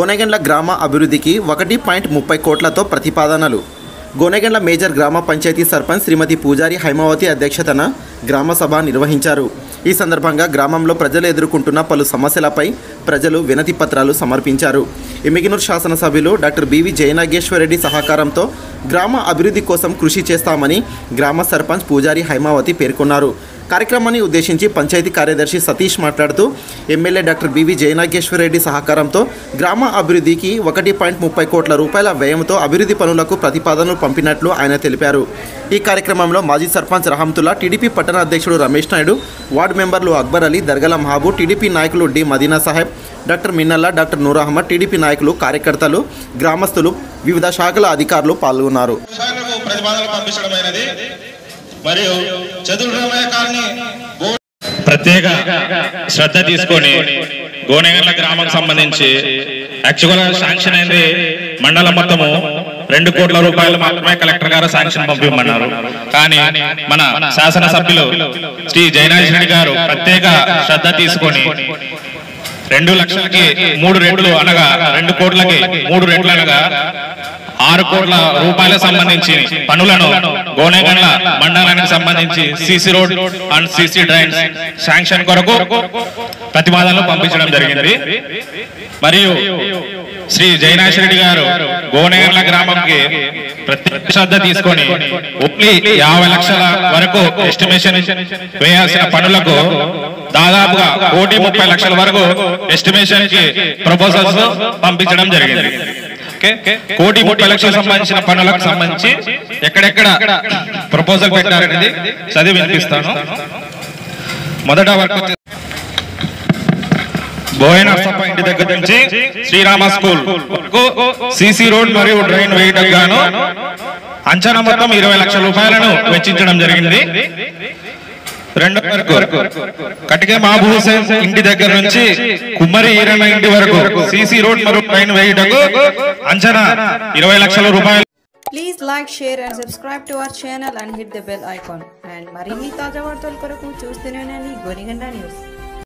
గోనెగండ్ల గ్రామ అభివృద్ధికి 1.30 కోట్లతో ప్రతిపాదనలు. గోనెగండ్ల మేజర్ గ్రామ పంచాయతీ సర్పంచ్ శ్రీమతి పూజారి హైమావతి అధ్యక్షతన గ్రామ సభ నిర్వహించారు. ఈ సందర్భంగా గ్రామంలో ప్రజలు ఎదుర్కొంటున్న పలు సమస్యలపై ప్రజలు వినతి పత్రాలు సమర్పించారు. ఎమ్మిగనూరు శాసనసభ్యులు డాక్టర్ బివి జయనాగేశ్వరరెడ్డి సహకారంతో గ్రామ అభివృద్ధి కోసం కృషి చేస్తామని గ్రామ సర్పంచ్ పూజారి హైమావతి పేర్కొన్నారు. కార్యక్రమాన్ని ఉద్దేశించి పంచాయతీ కార్యదర్శి సతీష్ మాట్లాడుతూ ఎమ్మెల్యే డాక్టర్ బివి జయనాగేశ్వరరెడ్డి సహకారంతో గ్రామ అభివృద్ధికి 1.30 కోట్ల రూపాయల వ్యయంతో అభివృద్ధి పనులకు ప్రతిపాదనలు పంపినట్లు ఆయన తెలిపారు. ఈ కార్యక్రమంలో మాజీ సర్పంచ్ రహంతుల్లా, టీడీపీ పట్టణ అధ్యక్షుడు రమేష్ నాయుడు, వార్డు మెంబర్లు అక్బర్ అలీ, దర్గల మహబూబ్, టీడీపీ నాయకులు D Madina Saheb, doctor Minnalla, doctor Noor Ahmed, TDP నాయకులు, కార్యకర్తలు, గ్రామస్తులు, వివిధ శాఖల అధికారులు పాల్గొన్నారు. ప్రత్యేక శ్రద్ధ తీసుకొని గోనెగండ్ల గ్రామం సంబంధించి యాక్చువల్గా శాంక్షన్ అయింది మండలం మొత్తము 2 కోట్ల రూపాయలు మాత్రమే కలెక్టర్ గారు శాంక్షన్ పంపిమన్నారు. కానీ మన శాసనసభ్యులు శ్రీ జయనాగేశ్వరరెడ్డి గారు ప్రత్యేక శ్రద్ధ తీసుకొని 2 లక్షలకి 3 రెట్లు అనగా 2 కోట్లకి 3 రెట్లు అనగా 6 కోట్ల రూపాయలకు సంబంధించి పనులను గోనెగండ్ల మండలానికి సంబంధించి CC road and CC drains sanction కొరకు ప్రతిపాదనలు పంపించడం జరిగింది. మరియు శ్రీ జయనాగేశ్వరరెడ్డి గారు గోనెగండ్ల గ్రామంకి ప్రత్యేక శ్రద్ధ తీసుకొని ఓన్లీ 50 లక్షల వరకు ఎస్టిమేషన్ వేయాల్సిన పనులకు దాదాపుగా 1,30,00,000 వరకు ఎస్టిమేషన్ కి ప్రపోజల్స్ పంపించడం జరిగింది. 1,30,00,000 సంబంధించిన పనులకు సంబంధించి ఎక్కడెక్కడ ప్రపోజల్ పెట్టారనేది చదివి వినిపిస్తాను. మొదట వర్క్ బోయనర్సప్ప ఇంటి దగ్గర నుంచి శ్రీరామ స్కూల్ సిసి రోడ్ మరియు డ్రైన్ వేయటం గాను అంచనా మొత్తం 20 లక్షల రూపాయలను వెచ్చించడం జరిగింది. రెండో వరకు కటికే మహబూబ్ హుసేన్ ఇంటి దగ్గర నుంచి కుమ్మరి ఈరన్న ఇంటి వరకు సిసి రోడ్ మరియు డ్రైన్ వేయటకు అంచనా 20 లక్షల రూపాయలు. Please like, share and subscribe to our channel and hit the bell icon. And మరిన్ని తాజా వార్తల కొరకు చూస్తూనే ఉండండి గోనెగండ్ల న్యూస్.